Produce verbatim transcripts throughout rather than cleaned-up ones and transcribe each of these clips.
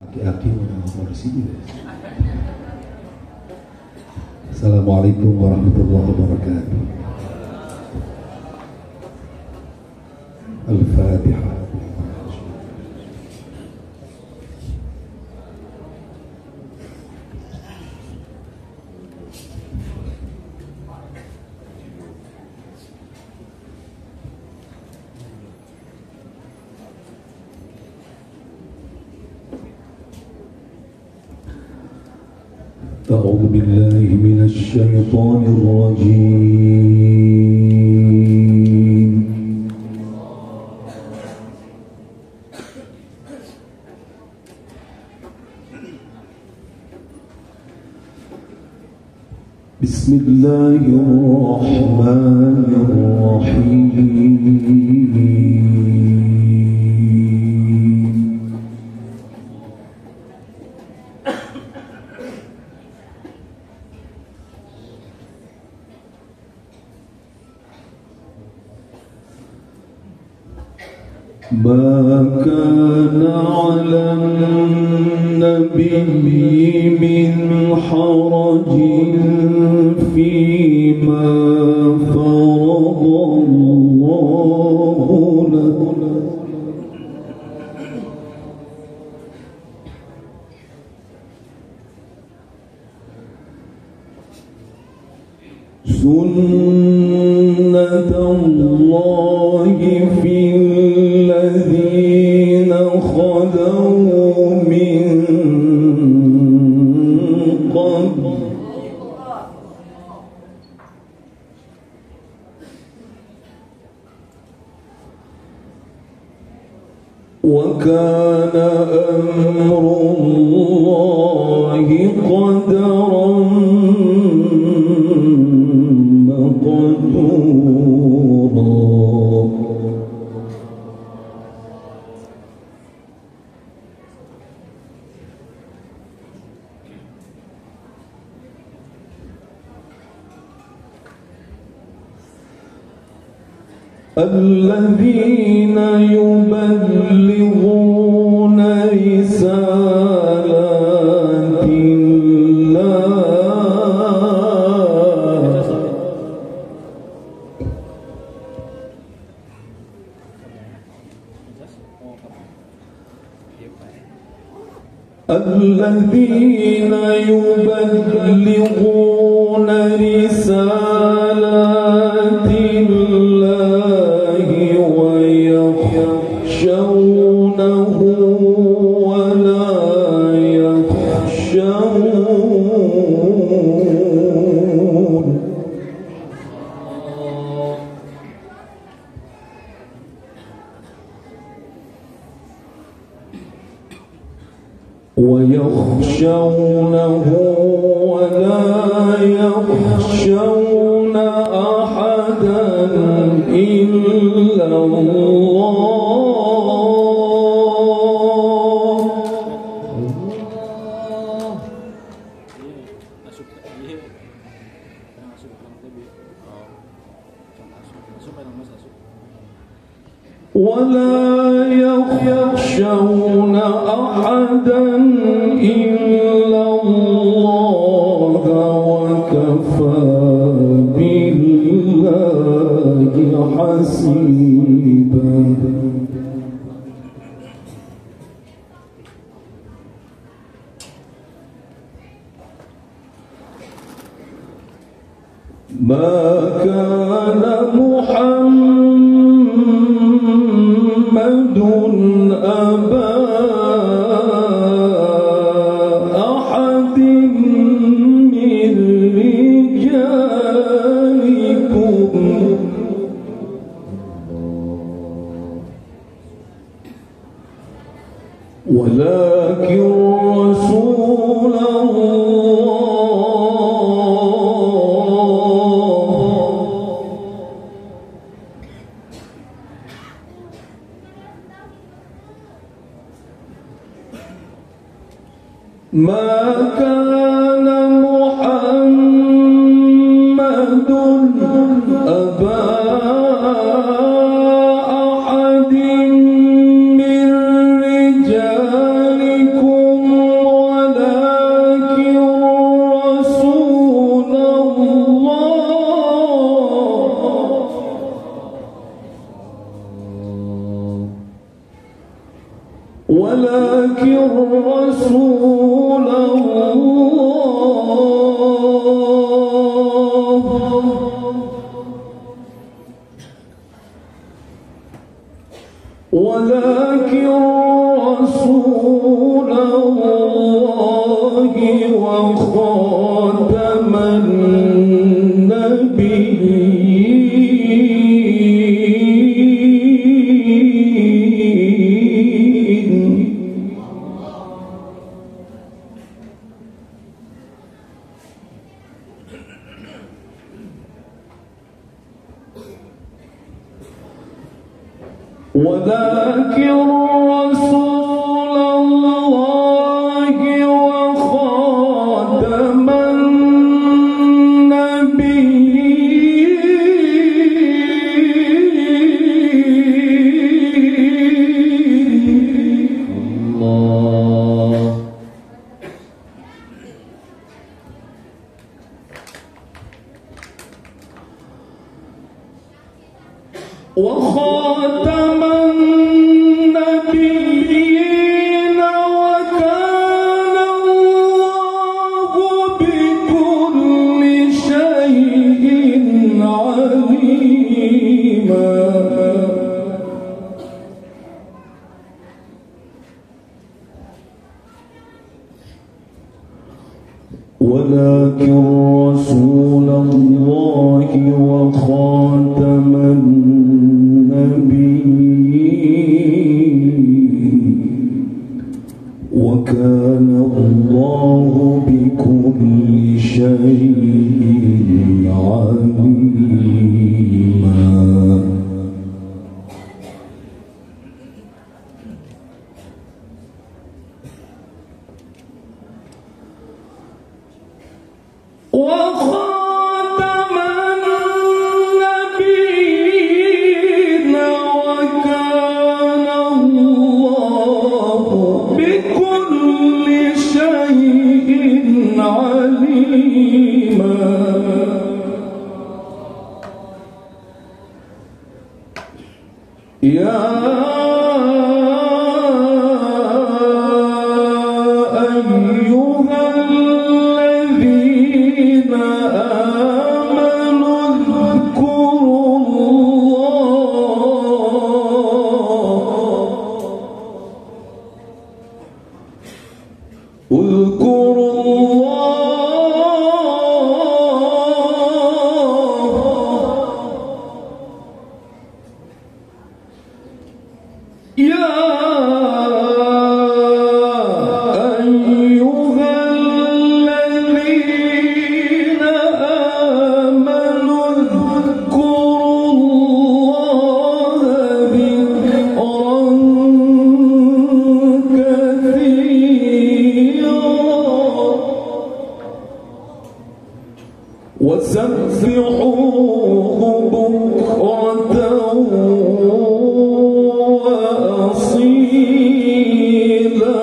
Aki-aki mau di sini guys. Assalamualaikum warahmatullahi wabarakatuh. Al-Fatihah. أعوذ بالله من الشيطان الرجيم. بسم الله الرحمن الرحيم. ما كان على النبي من حرج فيما فرض الله له سنة الله في الذين خلوا من قبل وكان أمر الله قدرا مقدورا. الذين يبلغون رسالات الله الذين يبلغون رسالات الله ويخشونه ولا يخشون ويخشونه ولا يخشون أحدا إلا الله. ولا يخشون أحدا إلا الله وكفى بالله حسيبا. ما كان محمد أبا أحد من رجالكم ولكن رسول ما كان محمد أبا أحد من رجالكم رسول الله ولكن رسول الله وخاتم ولكن رسول الله وخاتم النبيين الله وخاتم النبيين وكان الله بكل شيء عليما ولكن رسول الله وخاتم وكان الله بكل شيء عليما وخاتم النبيين وكان الله بكل شيء عليما يا أيها الذين آمنوا اذكروا الله اذكروا الله يا أيها الذين آمنوا اذكروا الله ذكرا كثيرا وسبحوه بكرة وأصيلا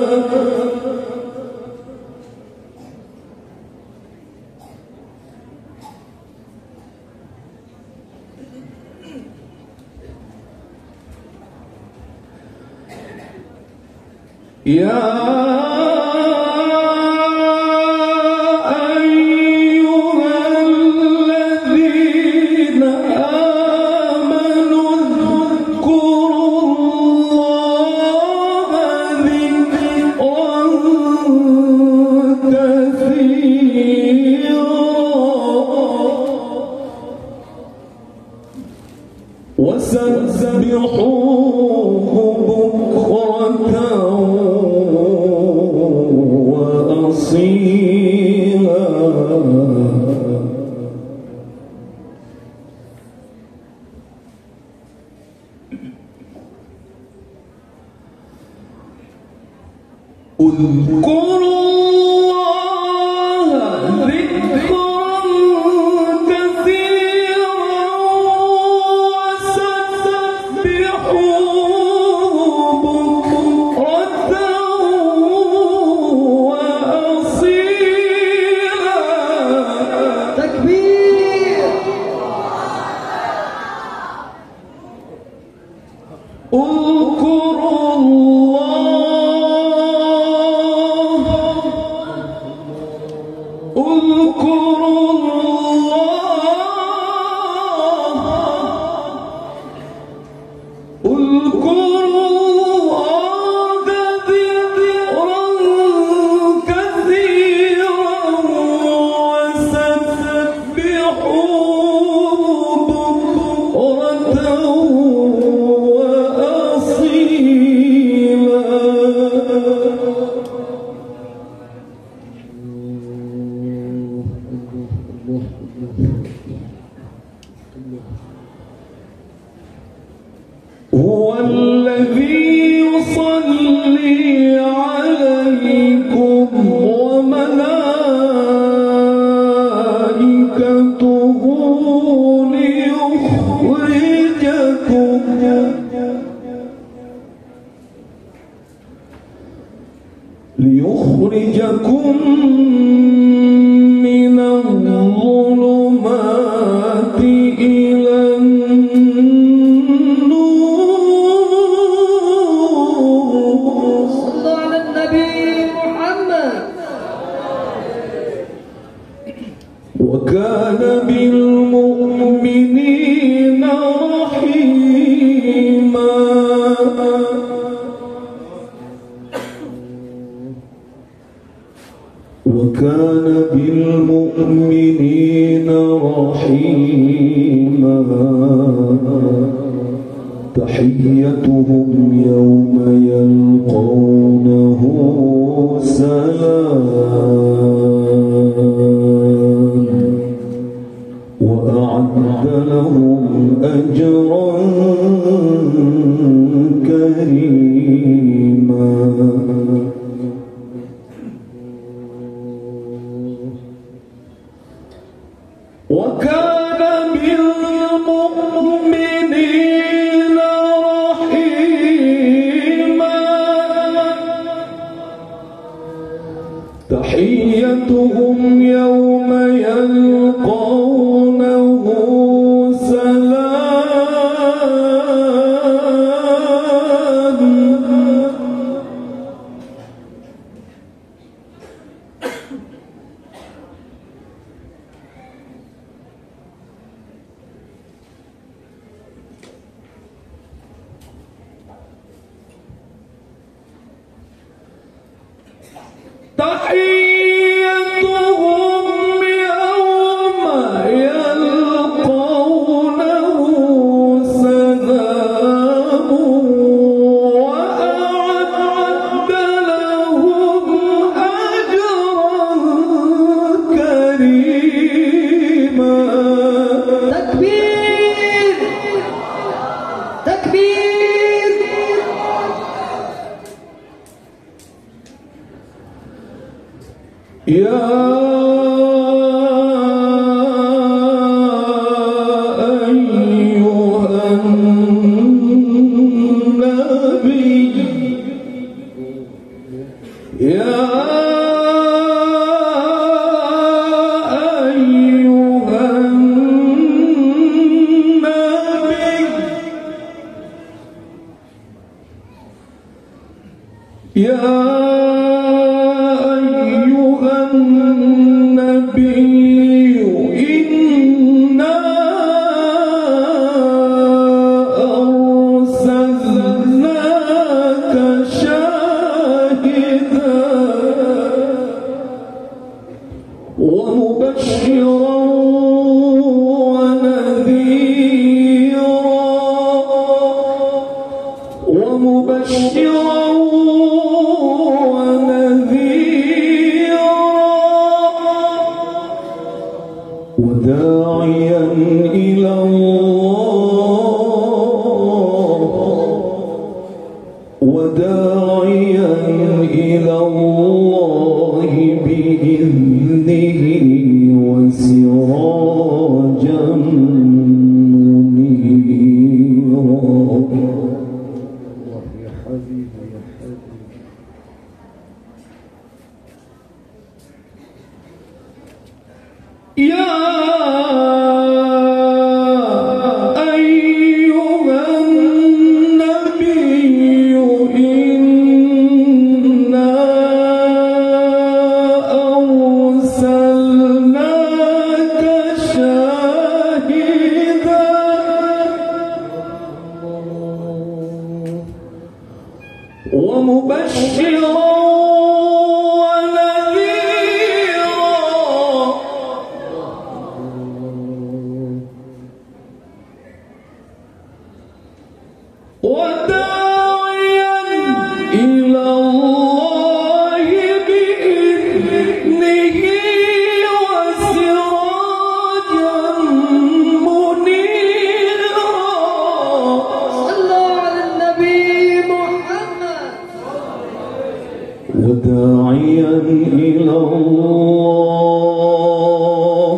يا وسبحوه بكرة وأصيلا اذكروا اذكروا الله ليخرجكم من الظلمات إلى النور. صلوا على النبي محمد. وكان بالمؤمنين رحيما. وكان بالمؤمنين رحيما. تحيتهم يوم يلقونه سلام وأعد لهم أجرا كريما. وكان بالمؤمنين رحيما. تحيتهم يوم يلقونه سلام تحيتهم يوم يلقونه سلام وأعد لهم أجرا كريما. تكبير تكبير. يا أيها النبي يا أيها النبي يا النبي إنا أرسلناك شاهدا ومبشرا ونذيرا ومبشرا وداعيا إلى الله وداعيا إلى الله بإذنه وسراجا منيرا. يا حبيبي يا حبيبي. يا أيها النبي إنا أرسلناك شاهدا ومبشرا وداعيا إلى الله بإذنه وسراجا منيرا. صلوا على النبي محمد. وداعيا إلى الله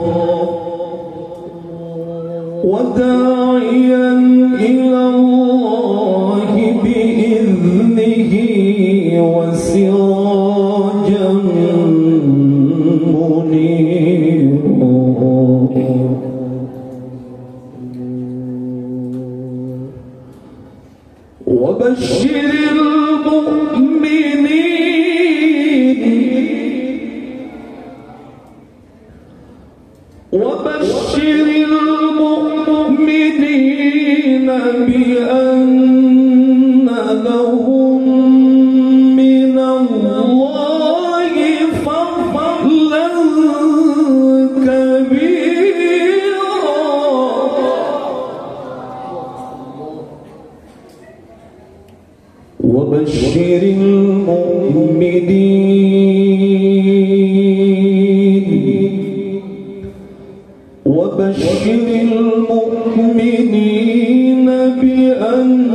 وداعيا إلى الله بإذنه وسراجا وبشر المؤمنين بأن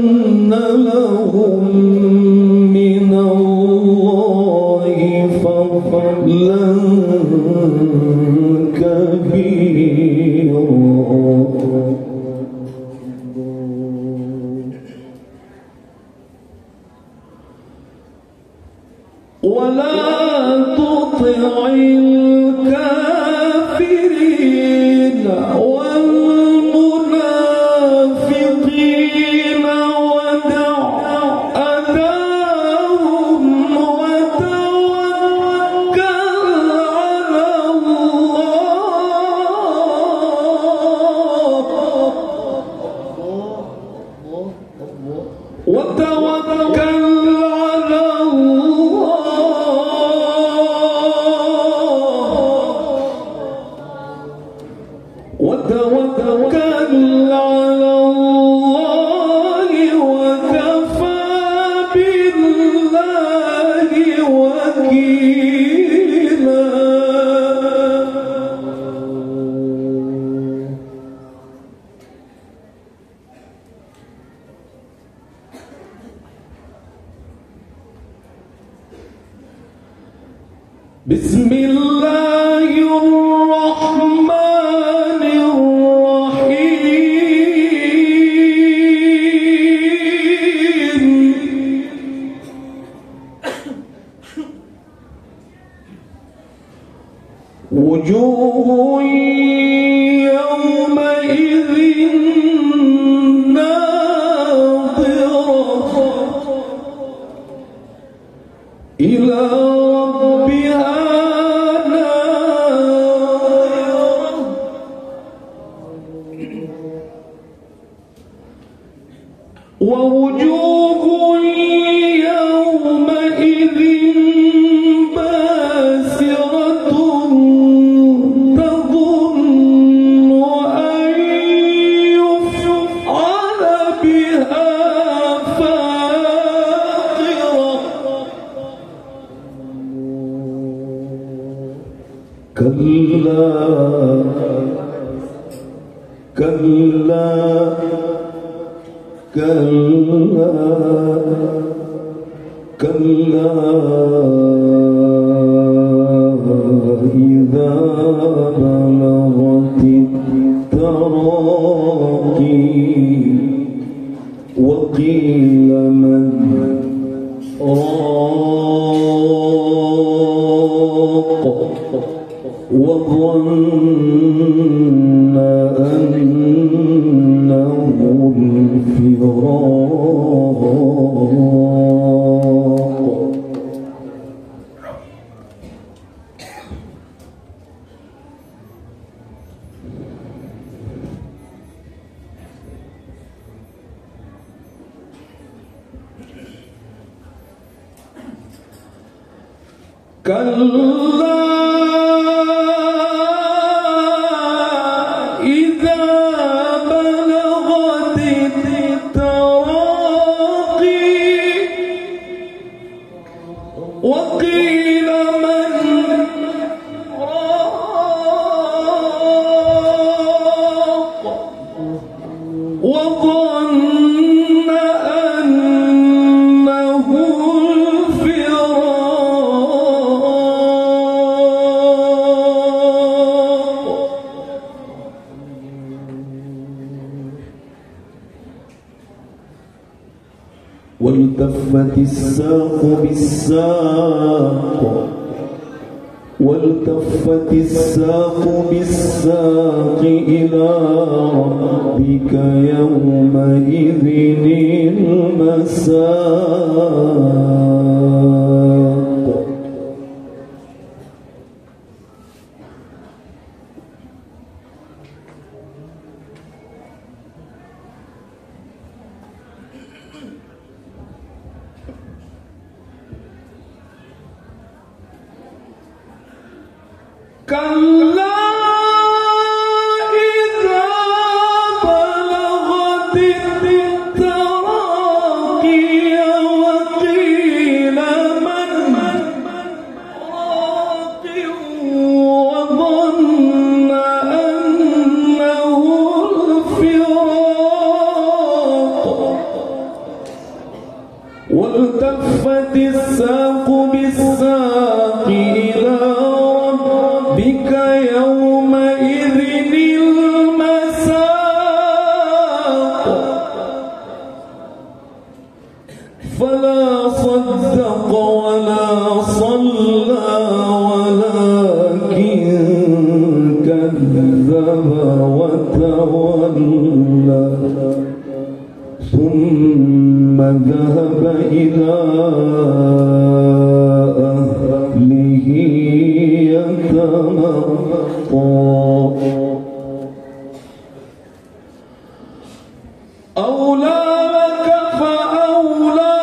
لهم من الله فضلا كبيرا ولا تطع الكافرين والمنافقين ودع أذاهم وتوكل على الله وتوكل على وتوكل على الله وكفى بالله وكيلا بسم الله الرحمن الرحيم وجوه يومئذ ناظرة إلى ربها ناظرة ووجوه يومئذ باسرة تظن أن يفعل بها فاقرة كلا كلا كلا كلا إذا بلغت التراقي وقيل من راق وظن أنه الفراق كلا إذا بلغت التراقي وقيل من راق وظن أنه والتفت الساق بالساق والتفت الساق بالساق إلى ربك يومئذ المساق كلا إذا بلغت التراقي وقيل من ذهب إلى أهله يتمطى أولى لك فأولى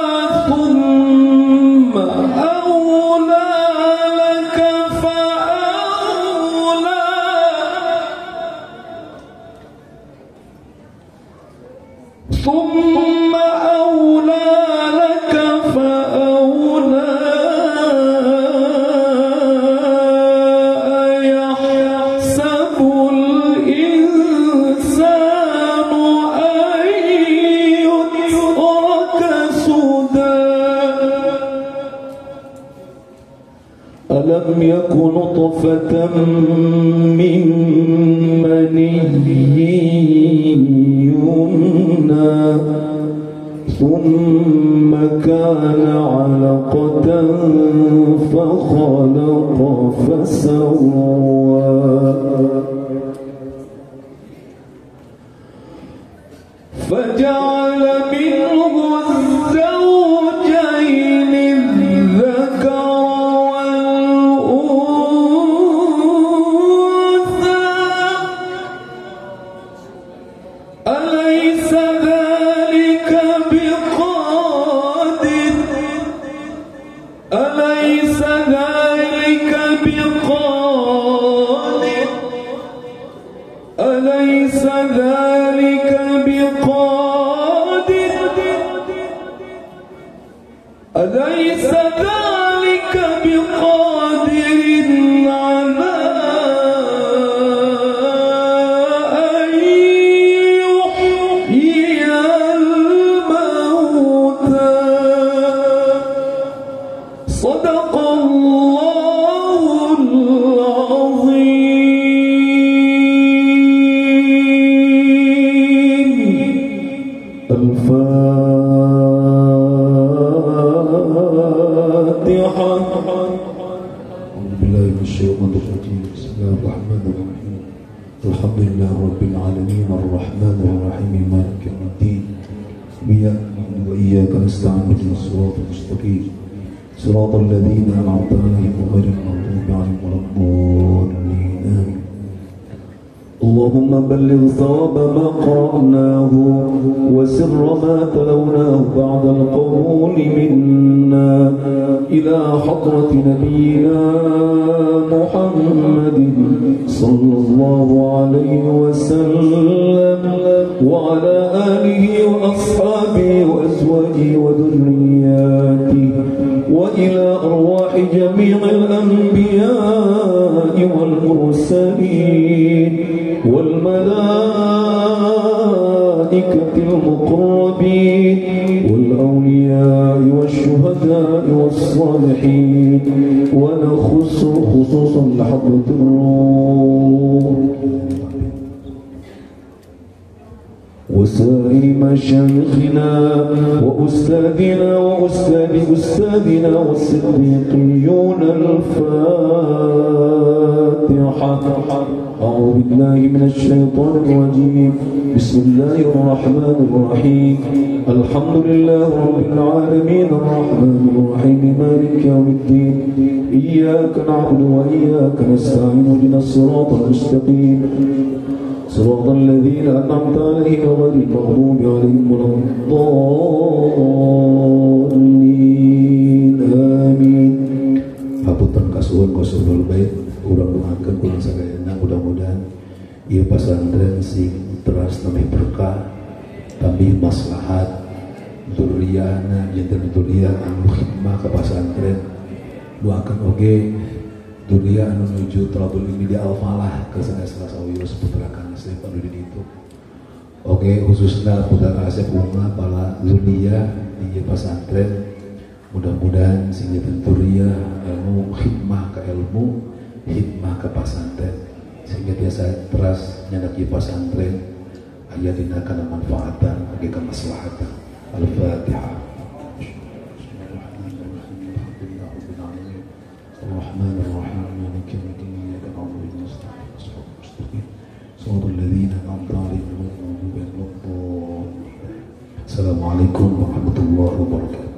ثم أولى لك فأولى ثم أولى لك فأولى أيحسب الإنسان أن يترك سدى ألم يك نطفة من مني يمنى ثم كان علقة فخلق فسوى فجعل منه الزوجين الذكر والأنثى أليس ذلك بقادر أليس ذلك بقادر أليس ذلك بقادر أليس ذلك بقادر على أن يحيي الموتى صدق الله العظيم. الفاتحة. أعوذ بالله من الشيطان الرجيم. بسم الله الرحمن الرحيم. الحمد لله رب العالمين الرحمن الرحيم مالك يوم الدين إياك نعبد وإياك نستعين اهدنا الصراط المستقيم صراط الذين أنعمت عليهم غير المغضوب عليهم ولا الضالين آمين. اللهم بلغ ثواب ما قرأناه وسر ما تلوناه بعد القبول منا إلى حضرة نبينا محمد صلى الله عليه وسلم وعلى آله وأصحابه وأزواجه وذرياته وإلى أرواح جميع الأنبياء والمرسلين والملائكة المقربين والأولياء والشهداء والصالحين ونخص خصوصا لحضرة الروح وسائر مشايخنا وأستاذنا وأستاذ أستاذنا والصديقيون. الفاتحة. أعوذ بالله من الشيطان الرجيم. بسم الله الرحمن الرحيم. الحمد لله رب العالمين الرحمن الرحيم مالك يوم الدين إياك نعبد وإياك نستعين اهدنا الصراط المستقيم صراط الذين أنعمت عليهم غير المغضوب عليهم ولا الضالين آمين. Hapunten kasuhun qasrul bait urang doakeun kula sadayana mudah-mudahan ieu pasantren sing teras nemeh berkah tambih maslahat dzurriyyahna janten dzurriyyah anu khidmah ka pasantren. Doakeun oge dunia anu menuju thalabul ilmi di Al-Falah ke sanesna sawios putra kang asli anu di ditu. Oge khususna putra asep unggah pala dzurriyyah di pasantren. Mudah-mudahan sing dzurriyyah anu khidmah ka ilmu, khidmah ka pasantren sehingga biasa teras nyandaki pasantren aya dina kana manfaatan oge kamaslahatan. Al-Fatihah. الرحمن الرحيم مالك يوم الدين إياك نعبد وإياك نستعين اهدنا الصراط المستقيم صراط الذين أنعمت عليهم غير المغضوب عليهم ولا الضالين. السلام Wassalamualaikum warahmatullahi wabarakatuh.